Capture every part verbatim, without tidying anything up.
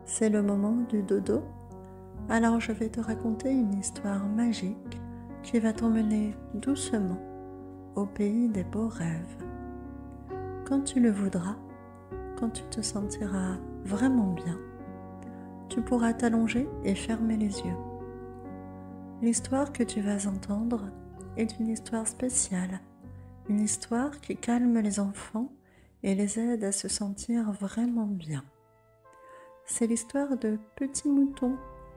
c'est le moment du dodo. Alors je vais te raconter une histoire magique qui va t'emmener doucement au pays des beaux rêves. Quand tu le voudras, quand tu te sentiras vraiment bien, tu pourras t'allonger et fermer les yeux. L'histoire que tu vas entendre est une histoire spéciale, une histoire qui calme les enfants et les aide à se sentir vraiment bien. C'est l'histoire de Petit Mouton,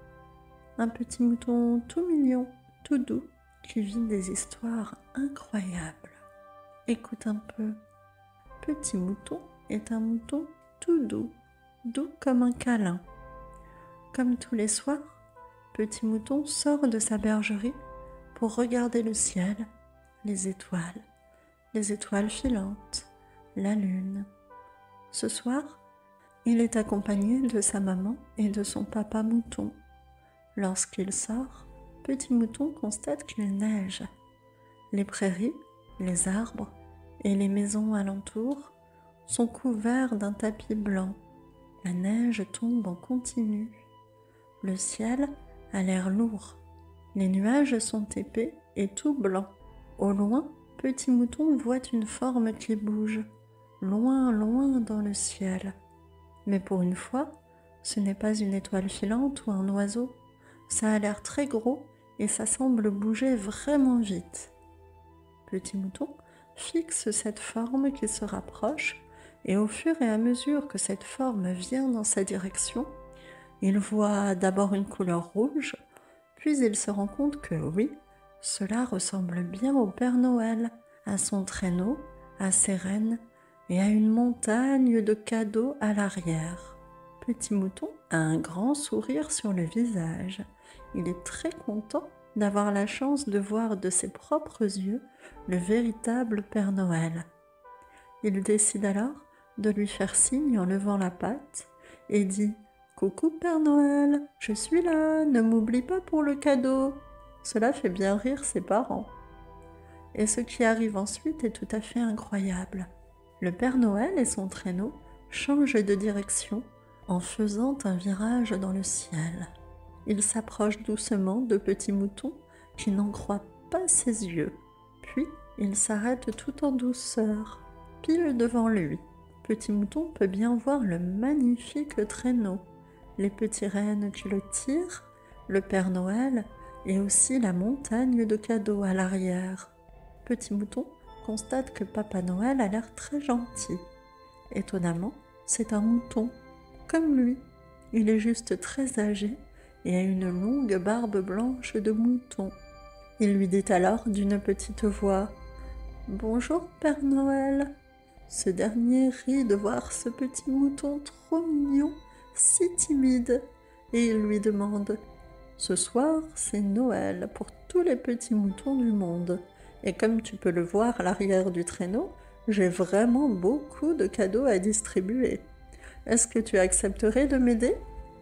un petit mouton tout mignon, tout doux, qui vit des histoires incroyables. Écoute un peu. Petit Mouton est un mouton tout doux, doux comme un câlin. Comme tous les soirs, Petit Mouton sort de sa bergerie pour regarder le ciel, les étoiles, les étoiles filantes, la lune. Ce soir, il est accompagné de sa maman et de son papa mouton. Lorsqu'il sort, Petit Mouton constate qu'il neige. Les prairies, les arbres et les maisons alentour sont couverts d'un tapis blanc. La neige tombe en continu. Le ciel a l'air lourd. Les nuages sont épais et tout blancs. Au loin, Petit Mouton voit une forme qui bouge, loin, loin dans le ciel. Mais pour une fois, ce n'est pas une étoile filante ou un oiseau. Ça a l'air très gros et ça semble bouger vraiment vite. Petit Mouton fixe cette forme qui se rapproche et au fur et à mesure que cette forme vient dans sa direction, il voit d'abord une couleur rouge, puis il se rend compte que oui, cela ressemble bien au Père Noël, à son traîneau, à ses rennes et à une montagne de cadeaux à l'arrière. Petit Mouton a un grand sourire sur le visage. Il est très content d'avoir la chance de voir de ses propres yeux le véritable Père Noël. Il décide alors de lui faire signe en levant la patte et dit « Coucou Père Noël, je suis là, ne m'oublie pas pour le cadeau !» Cela fait bien rire ses parents. Et ce qui arrive ensuite est tout à fait incroyable. Le Père Noël et son traîneau changent de direction en faisant un virage dans le ciel. Il s'approche doucement de Petit Mouton qui n'en croit pas ses yeux. Puis, il s'arrête tout en douceur, pile devant lui. Petit Mouton peut bien voir le magnifique traîneau, les petits rennes qui le tirent, le Père Noël et aussi la montagne de cadeaux à l'arrière. Petit Mouton constate que Papa Noël a l'air très gentil. Étonnamment, c'est un mouton, comme lui. Il est juste très âgé et a une longue barbe blanche de mouton. Il lui dit alors d'une petite voix « Bonjour Père Noël !» Ce dernier rit de voir ce petit mouton trop mignon, si timide, et il lui demande « Ce soir, c'est Noël pour tous les petits moutons du monde. Et comme tu peux le voir à l'arrière du traîneau, j'ai vraiment beaucoup de cadeaux à distribuer. Est-ce que tu accepterais de m'aider ?»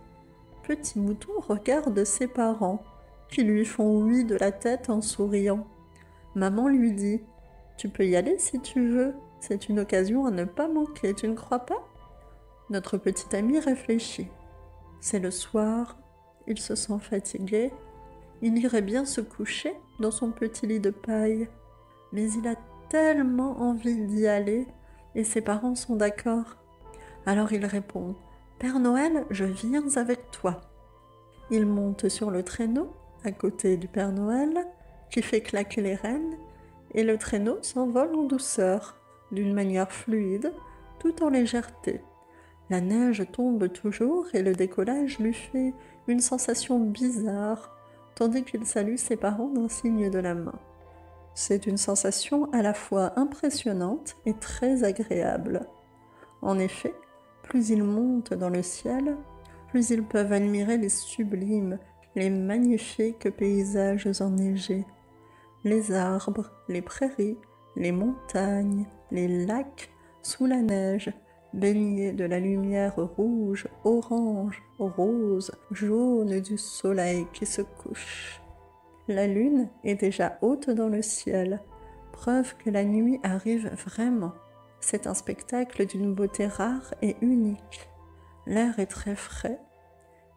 Petit Mouton regarde ses parents, qui lui font oui de la tête en souriant. Maman lui dit « Tu peux y aller si tu veux, c'est une occasion à ne pas manquer, tu ne crois pas ?» Notre petit ami réfléchit. C'est le soir, il se sent fatigué. Il irait bien se coucher dans son petit lit de paille. Mais il a tellement envie d'y aller et ses parents sont d'accord. Alors il répond « Père Noël, je viens avec toi ». Il monte sur le traîneau à côté du Père Noël qui fait claquer les rennes et le traîneau s'envole en douceur, d'une manière fluide, tout en légèreté. La neige tombe toujours et le décollage lui fait une sensation bizarre, tandis qu'il salue ses parents d'un signe de la main. C'est une sensation à la fois impressionnante et très agréable. En effet, plus ils montent dans le ciel, plus ils peuvent admirer les sublimes, les magnifiques paysages enneigés. Les arbres, les prairies, les montagnes, les lacs sous la neige, baignés de la lumière rouge, orange, rose, jaune du soleil qui se couche. La lune est déjà haute dans le ciel, preuve que la nuit arrive vraiment. C'est un spectacle d'une beauté rare et unique. L'air est très frais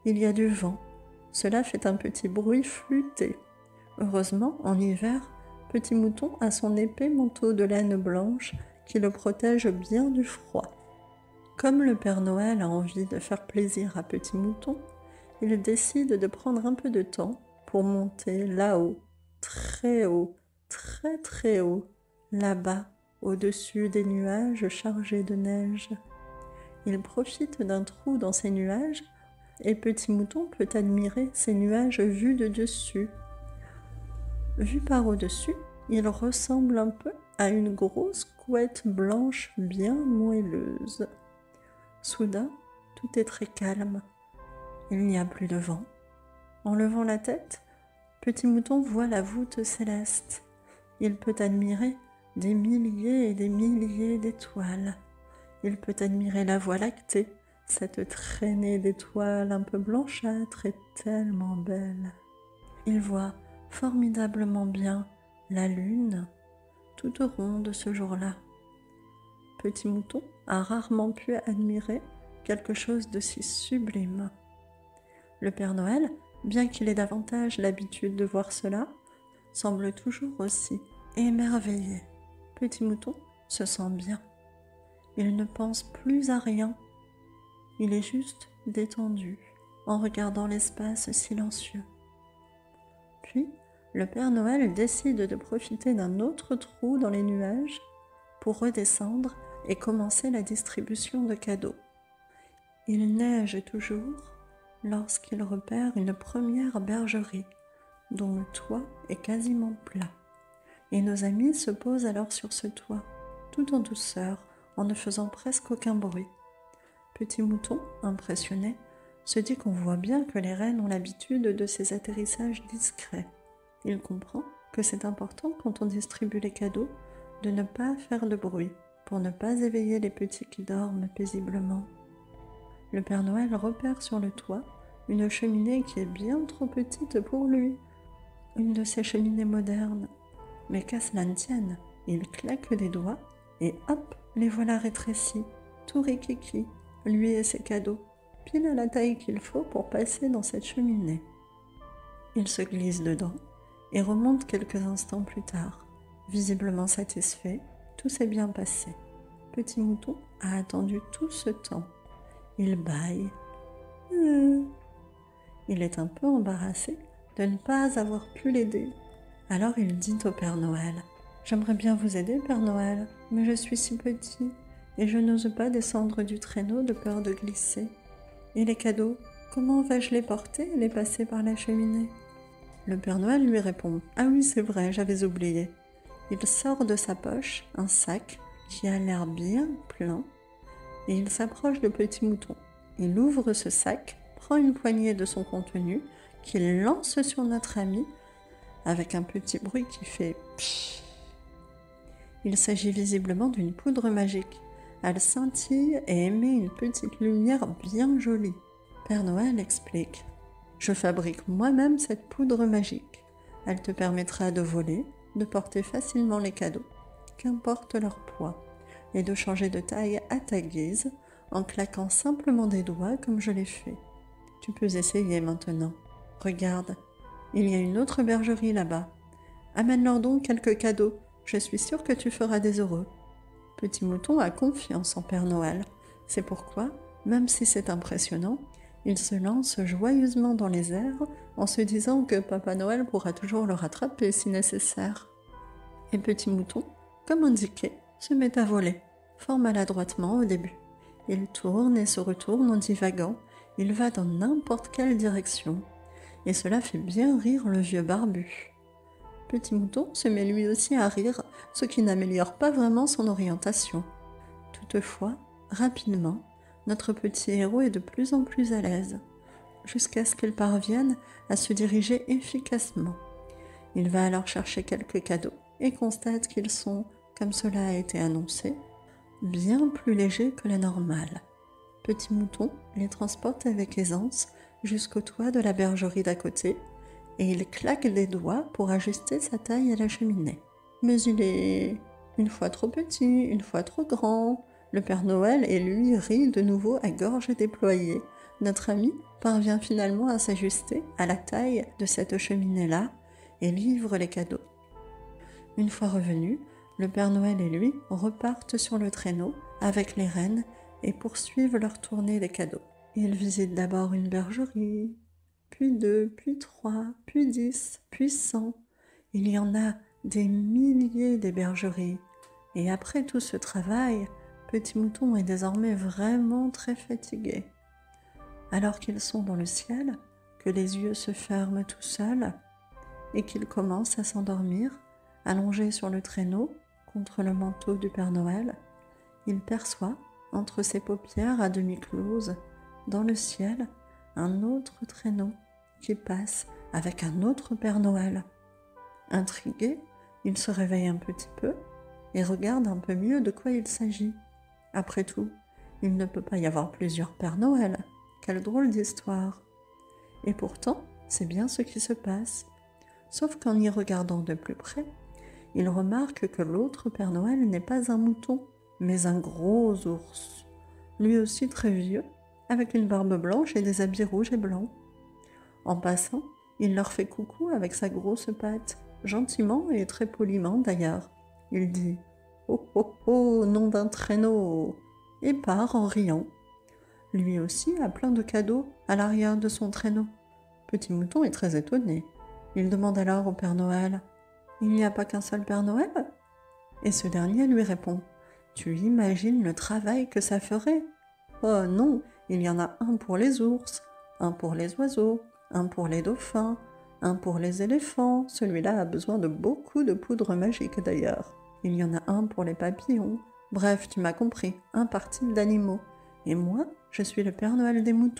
Il y a du vent. Cela fait un petit bruit flûté. Heureusement, en hiver, Petit Mouton a son épais manteau de laine blanche qui le protège bien du froid. Comme le Père Noël a envie de faire plaisir à Petit Mouton, il décide de prendre un peu de temps pour monter là-haut, très haut, très très haut, là-bas, au-dessus des nuages chargés de neige. Il profite d'un trou dans ces nuages et Petit Mouton peut admirer ces nuages vus de dessus. Vu par au-dessus, il ressemble un peu à une grosse couette blanche bien moelleuse. Soudain, tout est très calme. Il n'y a plus de vent. En levant la tête, Petit Mouton voit la voûte céleste. Il peut admirer des milliers et des milliers d'étoiles. Il peut admirer la Voie lactée, cette traînée d'étoiles un peu blanchâtres et tellement belle. Il voit formidablement bien la lune, toute ronde ce jour-là. Petit Mouton a rarement pu admirer quelque chose de si sublime. Le Père Noël, bien qu'il ait davantage l'habitude de voir cela, semble toujours aussi émerveillé. Petit Mouton se sent bien. Il ne pense plus à rien. Il est juste détendu en regardant l'espace silencieux. Puis, le Père Noël décide de profiter d'un autre trou dans les nuages pour redescendre et commencer la distribution de cadeaux. Il neige toujours lorsqu'il repère une première bergerie dont le toit est quasiment plat. Et nos amis se posent alors sur ce toit, tout en douceur, en ne faisant presque aucun bruit. Petit Mouton, impressionné, se dit qu'on voit bien que les reines ont l'habitude de ces atterrissages discrets. Il comprend que c'est important quand on distribue les cadeaux de ne pas faire de bruit pour ne pas éveiller les petits qui dorment paisiblement. Le Père Noël repère sur le toit une cheminée qui est bien trop petite pour lui, une de ces cheminées modernes. Mais qu'à cela ne tienne, il claque des doigts et hop, les voilà rétrécis, tout rikiki, lui et ses cadeaux, pile à la taille qu'il faut pour passer dans cette cheminée. Il se glisse dedans et remonte quelques instants plus tard. Visiblement satisfait, tout s'est bien passé. Petit Mouton a attendu tout ce temps. Il bâille. Mmh. Il est un peu embarrassé de ne pas avoir pu l'aider. Alors il dit au Père Noël : « J'aimerais bien vous aider, Père Noël, mais je suis si petit et je n'ose pas descendre du traîneau de peur de glisser. Et les cadeaux, comment vais-je les porter et les passer par la cheminée ?» Le Père Noël lui répond : « Ah oui, c'est vrai, j'avais oublié. » Il sort de sa poche un sac qui a l'air bien plein et il s'approche de Petit Mouton. Il ouvre ce sac, prend une poignée de son contenu qu'il lance sur notre ami avec un petit bruit qui fait pshhh. Il s'agit visiblement d'une poudre magique. Elle scintille et émet une petite lumière bien jolie. Père Noël explique : « Je fabrique moi-même cette poudre magique. Elle te permettra de voler, de porter facilement les cadeaux, qu'importe leur poids, et de changer de taille à ta guise en claquant simplement des doigts comme je l'ai fait. Tu peux essayer maintenant. Regarde, il y a une autre bergerie là-bas. Amène-leur donc quelques cadeaux, je suis sûre que tu feras des heureux. » Petit Mouton a confiance en Père Noël. C'est pourquoi, même si c'est impressionnant, il se lance joyeusement dans les airs en se disant que Papa Noël pourra toujours le rattraper si nécessaire. Et Petit Mouton, comme indiqué, se met à voler, fort maladroitement au début. Il tourne et se retourne en divagant, il va dans n'importe quelle direction. Et cela fait bien rire le vieux barbu. Petit Mouton se met lui aussi à rire, ce qui n'améliore pas vraiment son orientation. Toutefois, rapidement, notre petit héros est de plus en plus à l'aise, jusqu'à ce qu'il parvienne à se diriger efficacement. Il va alors chercher quelques cadeaux et constate qu'ils sont, comme cela a été annoncé, bien plus légers que la normale. Petit Mouton les transporte avec aisance jusqu'au toit de la bergerie d'à côté et il claque des doigts pour ajuster sa taille à la cheminée. Mais il est une fois trop petit, une fois trop grand. Le Père Noël et lui rient de nouveau à gorge déployée, notre ami parvient finalement à s'ajuster à la taille de cette cheminée-là et livre les cadeaux. Une fois revenu, le Père Noël et lui repartent sur le traîneau avec les rennes et poursuivent leur tournée des cadeaux. Ils visitent d'abord une bergerie, puis deux, puis trois, puis dix, puis cent. Il y en a des milliers des bergeries. Et après tout ce travail, Petit Mouton est désormais vraiment très fatigué. Alors qu'ils sont dans le ciel, que les yeux se ferment tout seuls et qu'ils commencent à s'endormir, allongés sur le traîneau contre le manteau du Père Noël, il perçoit, entre ses paupières à demi closes, dans le ciel, un autre traîneau qui passe avec un autre Père Noël. Intrigué, il se réveille un petit peu et regarde un peu mieux de quoi il s'agit. Après tout, il ne peut pas y avoir plusieurs Pères Noël. Quelle drôle d'histoire! Et pourtant, c'est bien ce qui se passe. Sauf qu'en y regardant de plus près, il remarque que l'autre Père Noël n'est pas un mouton, mais un gros ours, lui aussi très vieux, avec une barbe blanche et des habits rouges et blancs. En passant, il leur fait coucou avec sa grosse patte, gentiment et très poliment d'ailleurs. Il dit « Oh oh oh, nom d'un traîneau !» et part en riant. Lui aussi a plein de cadeaux à l'arrière de son traîneau. Petit Mouton est très étonné. Il demande alors au Père Noël « Il n'y a pas qu'un seul Père Noël ?» Et ce dernier lui répond « Tu imagines le travail que ça ferait ? Oh non, il y en a un pour les ours, un pour les oiseaux, un pour les dauphins, un pour les éléphants. Celui-là a besoin de beaucoup de poudre magique d'ailleurs. Il y en a un pour les papillons. Bref, tu m'as compris, un par type d'animaux. Et moi, je suis le Père Noël des moutons. »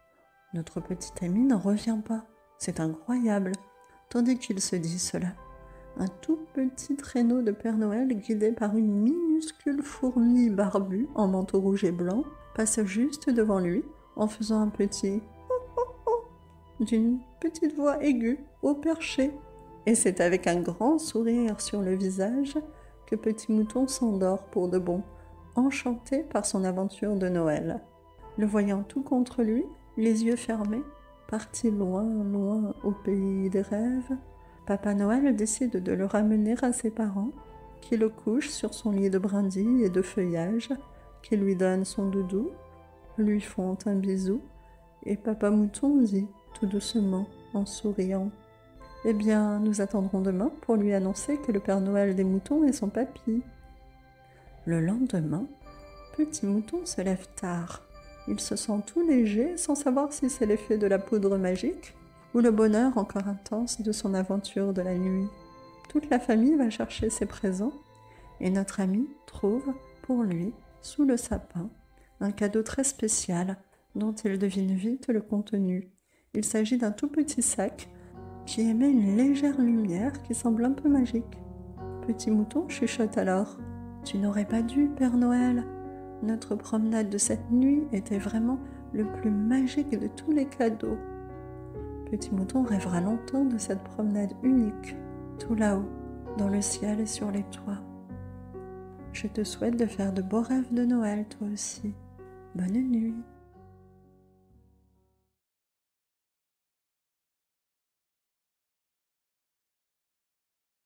Notre petit ami n'en revient pas. C'est incroyable. Tandis qu'il se dit cela, un tout petit traîneau de Père Noël guidé par une minuscule fourmi barbue en manteau rouge et blanc passe juste devant lui en faisant un petit « oh oh oh » d'une petite voix aiguë au perché. Et c'est avec un grand sourire sur le visage que Petit Mouton s'endort pour de bon, enchanté par son aventure de Noël. Le voyant tout contre lui, les yeux fermés, parti loin, loin au pays des rêves, Papa Noël décide de le ramener à ses parents, qui le couchent sur son lit de brindilles et de feuillage, qui lui donnent son doudou, lui font un bisou, et Papa Mouton dit, tout doucement, en souriant, « Eh bien, nous attendrons demain pour lui annoncer que le Père Noël des moutons est son papy. » Le lendemain, Petit Mouton se lève tard. Il se sent tout léger, sans savoir si c'est l'effet de la poudre magique ou le bonheur encore intense de son aventure de la nuit. Toute la famille va chercher ses présents et notre ami trouve pour lui, sous le sapin, un cadeau très spécial dont il devine vite le contenu. Il s'agit d'un tout petit sac qui émet une légère lumière qui semble un peu magique. Petit Mouton chuchote alors « Tu n'aurais pas dû, Père Noël. Notre promenade de cette nuit était vraiment le plus magique de tous les cadeaux. » Petit Mouton rêvera longtemps de cette promenade unique, tout là-haut, dans le ciel et sur les toits. Je te souhaite de faire de beaux rêves de Noël, toi aussi. Bonne nuit.